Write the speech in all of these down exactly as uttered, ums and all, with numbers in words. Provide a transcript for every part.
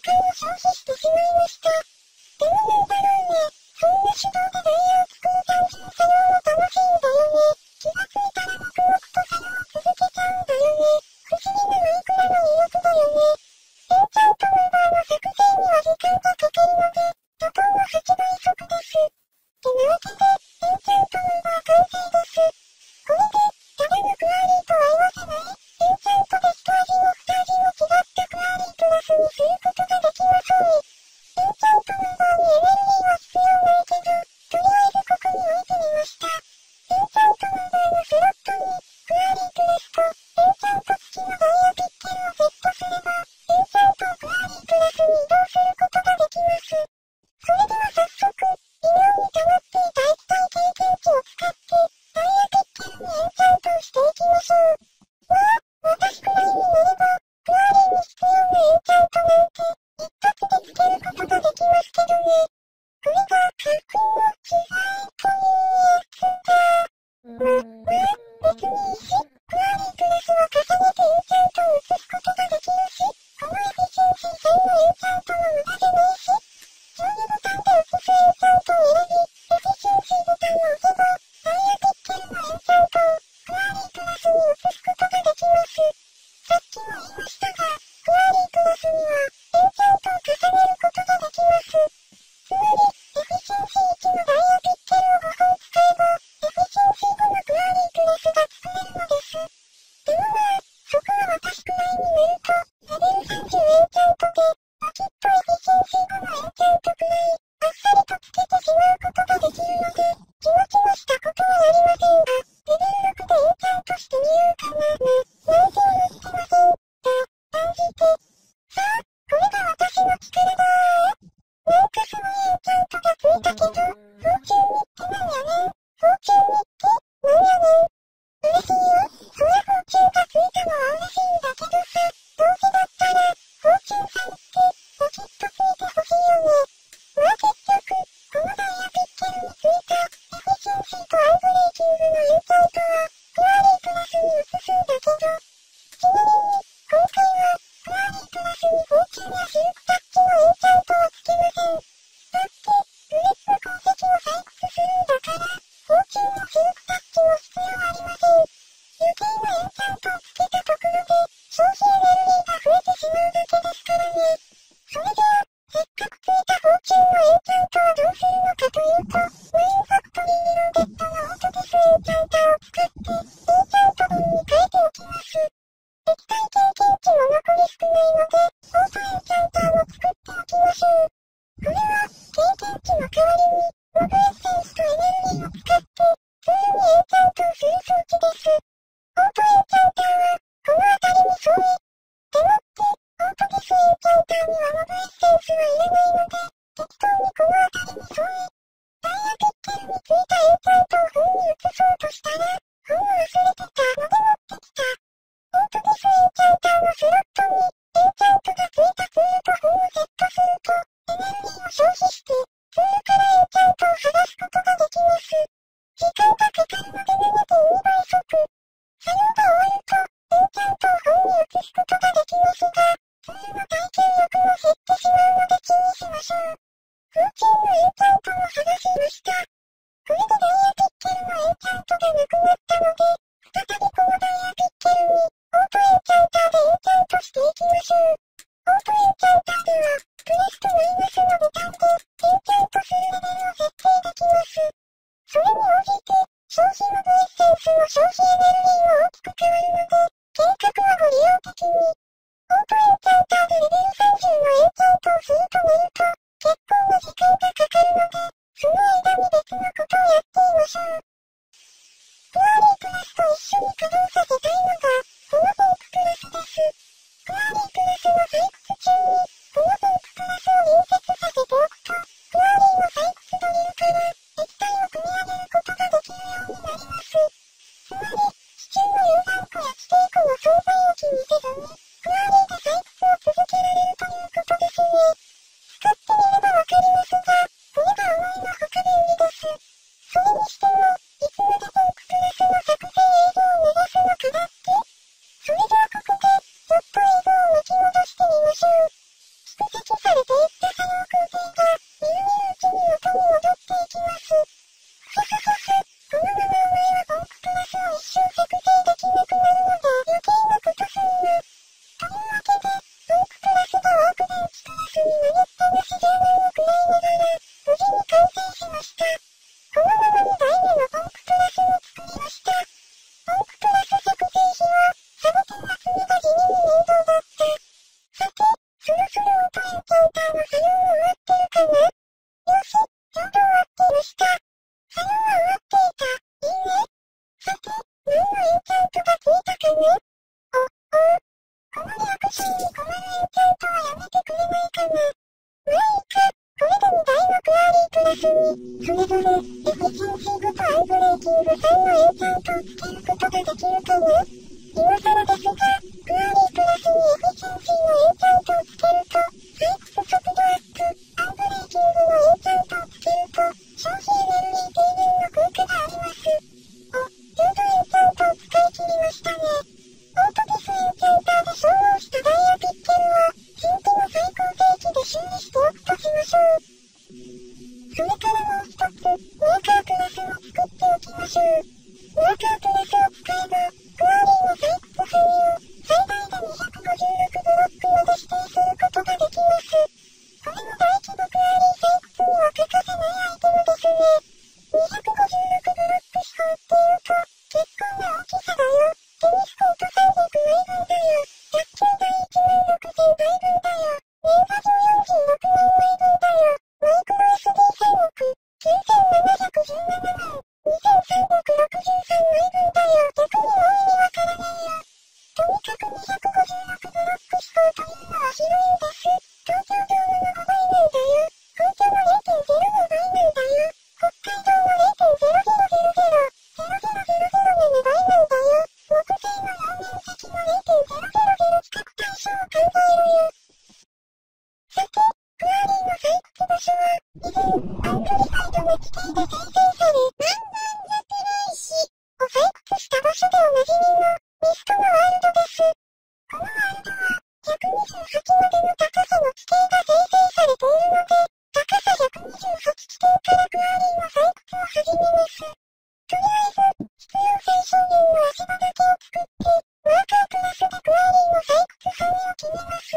間を消費してしまいました。でもなんだろうね。そんな手動でダイヤを作る単純作業も楽しいんだよね。気がついたら黙々と作業を続けちゃうんだよね。不思議なマイクラの魅力だよね。エンチャントムーバーの作成には時間がかかるので、怒涛のはちばい速です。ってなわけで、エンチャントムーバー完成です。これで、ただのクアリーとは言わせない、エンチャントで一味も二味も違ったクアリークラスにすることができまそう。エンチャントムーバーにエネルギーは必要ないけど、とりあえずここに置いてみました。エンチャントムーバーのスロットに、クアリークラスと、エンチャント付きのダイヤピッケルをセットすれば、エンチャントをクアリークラスに移動することができます。それでは早速、異様に溜まっていた液体経験値を使って、ダイヤピッケルにエンチャントをしていきましょう。わあ、私くらいになれば、クアリーに必要なエンチャントなんて、一発でつけることができますけどね。これが、カッコの違いというやつだ。ま、まあ、別にいいし、クアリークラスは重ねてエンチャントを移すことができるし、このエフィシェンシーさんのエンチャントも無駄じゃないし、上下ボタンで移すエンチャントを選び、エフィシェンシーボタンを押せば、ダイヤピッケルのエンチャントを、クアリークラスに移すことができます。さっきも言いましたが、クアリークラスには、エンチャントを重ねることができます。つまり、エフィシェンシーいちのダイヤピッケルをごほん使えば、エフィシェンシーごのクアリークラスが作れるのです。でもまあ、そこは私くらいになると、レベルさんじゅうエンチャントで、パキッとエフィシェンシーごのエンチャントくらい、あっさりとつけてしまうことができるので、気持ちもしたことはありませんが、レベルろくでエンチャントしてみようかな、な、内定はしてません、と、感じて。さあ、これが私の力だー。なんかすごいエンチャントがついたけど、フォーチュン日記なんやねん。フォーチュン日記なんやねん。嬉しいよ。そりゃフォーチュンがついたのは嬉しいんだけどさ、どうせだったら、フォーチュンさんって、ポチッとついてほしいよね。まあ結局、このダイヤピッケルについた、エフィシェンシーとアンブレーキングのエンチャントは、クアリークラスに移すんだけど、ちなみに、今回は、クアリークラスにフォーチュンやシルクタッチのエンチャントはつけません。だって、ブレッド鉱石を採掘するんだから、フォーチュンもシルクタッチも必要ありません。余計なエンチャントをつけたところで、消費エネルギーが増えてしまうだけですからね。それでは、せっかくついたフォーチュンのエンチャントはどうするのかというと、マインファクトリーにロケットのオートディスエンチャンターを使って、エンチャント分に変えておきます。液体経験値も残り少ないので、オートエンチャンターも作っておきましょう。これは、経験値の代わりに、モブエッセンスとエネルギーを使って、普通にエンチャントをする装置です。オートエンチャンターは、この辺りに相違。でもって、オートディスエンチャンターにはモブエッセンスはいらないので、適当にこの辺りに相違。ダイヤピッケルについたエンチャントを本に移そうとしたら、本を忘れてたので持ってきた。オートディスエンチャンターのスロットに、エンチャントがついたツールと本をセットすると、エネルギーを消費して、ツールからエンチャントを剥がすことができます。時間がかかるので ななてんに 倍速。作業が終わると、エンチャントを本に移すことができますが、ツールの耐久力も減ってしまうので注意しましょう。フーチンのエンチャントも剥がしました。これでダイヤピッケルのエンチャントがなくなったので、再びこのダイヤピッケルに、オートエンチャンターでエンチャントしていきましょう。オートエンチャンターでは、プラスとマイナスのボタンで、エンチャントするレベルを設定できます。それに応じて、消費モブエッセンスの消費エネルギーも大きく変わるので、計画はご利用的に。オートエンチャンターでレベルさんじゅうのエンチャントをするとなると、結構な時間がかかるので、その間に別のことをやっていましょう。クアリークラスと一緒に稼働させたいのが、このポンプクラスです。クアリークラスの採掘中に、このポンプクラスを隣接させておくと、クアリーの採掘ドリルから液体を組み上げることができるようになります。つまり、地中の有酸素や地底湖の存在を気にせずに、クアリーで採掘を続けられるということですね。使ってみればわかりますが、これが思いのほか便利です。それにしても、いつまでポンプクラスの作成映像を流すのかだって。それじゃあここで、ちょっと映像を巻き戻してみましょう。蓄積ラスに、それぞれ、エフィシェンシーごとアイブレーキングさんのエンチャントをつけることができるかな。今更ですが、クアリープラスにエフィシェンシーのエンチャントをつけると、サイクス速度アップ、アイブレーキングのエンチャントをつけると、消費エネルギー低減の効果があります。お、ちょうどエンチャントを使い切りましたね。オートディスエンチャンターで消耗したダイヤピッケルは、新規の最高定期で修理しておくとしましょう。それからもう一つ、ワーカークラスを作っておきましょう。ワーカークラスを使えば、クアリーのサイクス範囲を最大でにひゃくごじゅうろくブロックまで指定することができます。これも大規模クアリーサイクスには欠かせないアイテムですね。にひゃくごじゅうろくブロックしか売っていると、結構な大きさだよ。テニスコートさんびゃくまいぶんだよ。卓球台いちまんろくせんまいぶんだよ。年賀状よんじゅうろくまんまいぶんだよ。マイクロ エスディーさんおく、きゅうせんななひゃくじゅうななまん、にせんさんびゃくろくじゅうさんまいぶんだよ。逆に大いにわからねえよ。とにかくにひゃくごじゅうろくブロック飛行というのは広いんです。東京ドームのごばいなんだよ。本拠の れいてんゼロ の倍なんだよ。北海道の れいてんゼロゼロゼロゼロ、ゼロゼロゼロゼロのにばいなんだよ。木製の両面積の れいてんゼロゼロゼロ 近く対象を考えろよ。さて、クアリーの採掘場所は、以前、アンプリファイドの規定で再生され、バンバンザテライシを採掘した場所でおなじみの、ミストのワールドです。このワールドは、ひゃくにじゅうはちまでの高さの地形が生成されているので、高さひゃくにじゅうはち地点からクアリーの採掘を始めます。とりあえず、必要最小限の足場だけを作って、ワーカークラスでクアリーの採掘範囲を決めます。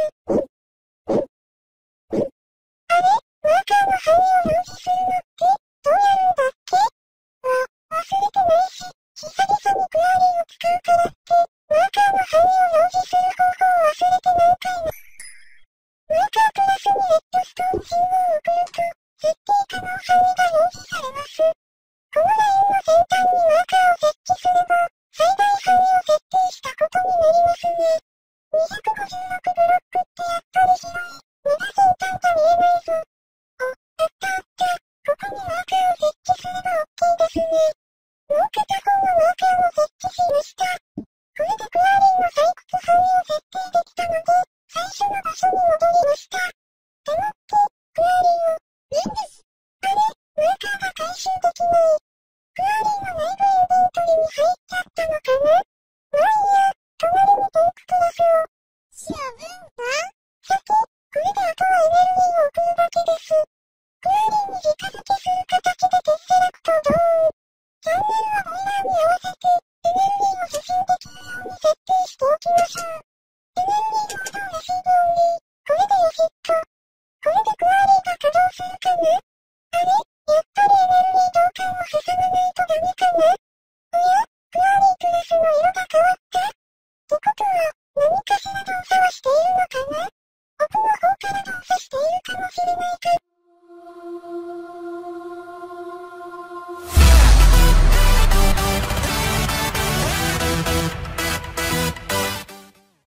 あれ？ワーカーの範囲を表示するのって、どうやるんだっけ？わ、忘れてないし、久々にクアリーを使うからって、ワーカーの範囲を表示する方法を忘れてないかいな。ワーカークラスにレッドストーン信号を送ると、設定可能範囲が表示されます。このラインの先端にワーカーを設置すれば、最大範囲を設定したことになりますね。にひゃくごじゅうろくブロックってやっぱり広い。まだ先端が見えないぞ。お、あったあった。ここにワーカーを設置すれば OK ですね。もう片方のワーカーも設置しました。これでクアリーの採掘範囲を設定できたので、最初の場所に戻りました。でもって、クアリーを、なんです。あれ、ワーカーが回収できない。クアリーの内部インベントリに入っちゃったのかな？まあいいや、隣にテイククラスを。しゃぶんだ？さて、これであとはエネルギーを送るだけです。クアリーに直付けする形でテッセラクトドーン。チャンネルはボイラーに合わせて、エネルギーを受信できるように設定しておきましょう。エネルギーモードレシーブオンリー。これでよしっと。これでクアリーが稼働するかな？あれ？やっぱりエネルギー導管を挟まないとダメかな？おや？クアリークラスの色が変わった？ってことは、何かしら動作はしているのかな？奥の方から動作しているかもしれないか。